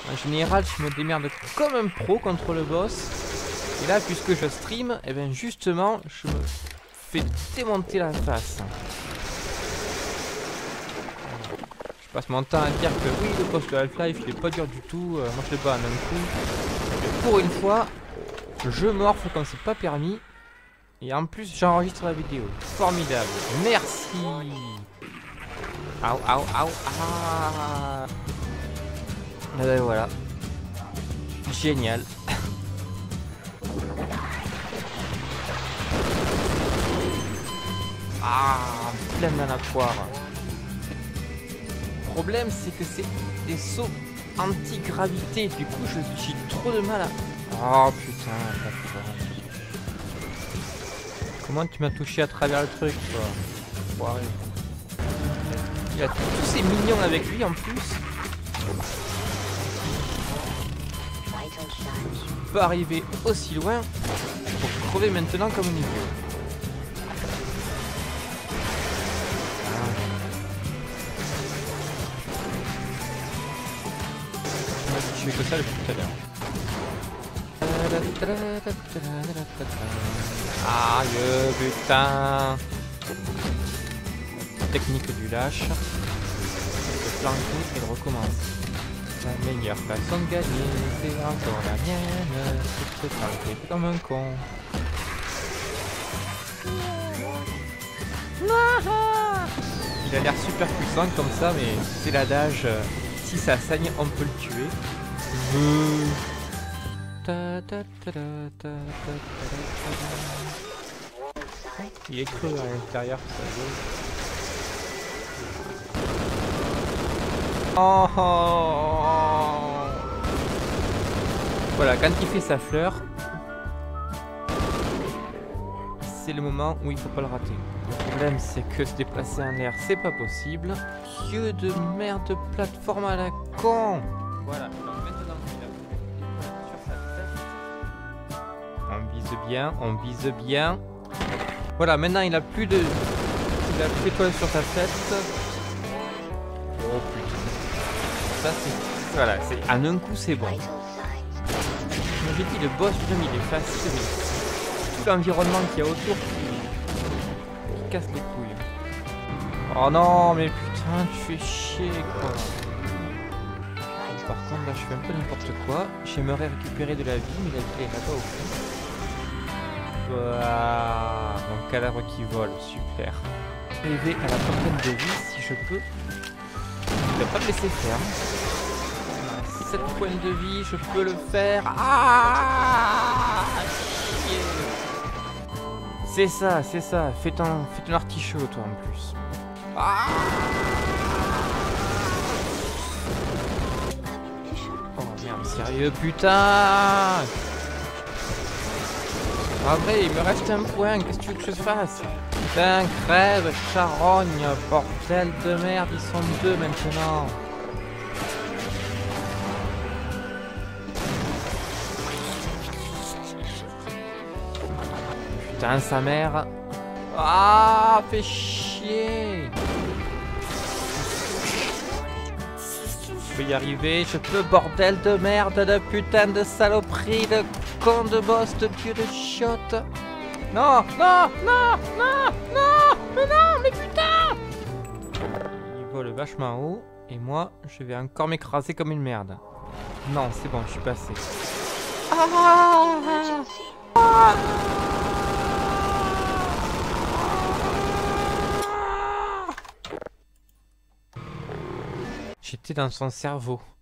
En général, je me démerde comme un pro contre le boss. Et là, puisque je stream, et bien justement, je me fais démonter la face. Je passe mon temps à dire que oui, le boss de Half-Life, il est pas dur du tout. Moi, je le bats en un coup. Et pour une fois, je morfle comme c'est pas permis. Et en plus, j'enregistre la vidéo. Formidable. Merci. Aou, aou, aou, ah. Et ben voilà. Génial. Ah, plein dans la poire. Le problème, c'est que c'est des sauts anti-gravité. Du coup, j'ai trop de mal à... Oh putain, la poire. Comment tu m'as touché à travers le truc, quoi? Ouais. Il a tous ces mignons avec lui en plus. Je peux pas arriver aussi loin pour crever maintenant comme une idiot. Je fais que ça depuis tout à l'heure. Aïe putain. Technique du lâche. De flanquer et de recommencer. La meilleure façon de gagner, c'est encore la mienne. C'est de flanquer comme un con. Il a l'air super puissant comme ça, mais c'est l'adage. Si ça saigne, on peut le tuer. Il est creux à l'intérieur. Oh, oh, oh. Voilà, quand il fait sa fleur, c'est le moment où il faut pas le rater. Le problème, c'est que se déplacer en l'air, c'est pas possible. Dieu de merde de plateforme à la con. Voilà, donc maintenant qu'il a sur sa tête, on vise bien, on vise bien. Voilà, maintenant il a plus de... Il a plus d'étoiles sur sa tête. Oh putain. Ça c'est... Voilà, c'est... En un coup c'est bon. Comme j'ai dit, le boss, putain, il est facile, mais tout l'environnement qu'il y a autour qui casse les couilles. Oh non, mais putain, tu fais chier, quoi. Par contre, là, je fais un peu n'importe quoi. J'aimerais récupérer de la vie, mais la vie est là-bas au fond. Voilà, mon cadavre qui vole, super. Arriver à la trentaine de vie, si je peux. Il va pas me laisser faire. 7 points de vie, je peux le faire. Ah, c'est ça, c'est ça. Fais ton artichaut, toi, en plus. Ah. Oh merde, sérieux, putain. En vrai, il me reste un point. Qu'est-ce que tu veux que je fasse? Putain, crève, charogne, bordel de merde. Ils sont deux maintenant. Putain, sa mère. Ah, fais chier. Je peux y arriver, je peux, bordel de merde, de putain de saloperie, de con de boss, de pieu de chiotte. Non, non, non, non, non, mais non, mais putain. Il vole vachement haut, et moi, je vais encore m'écraser comme une merde. Non, c'est bon, je suis passé. Ah, ah. J'étais dans son cerveau.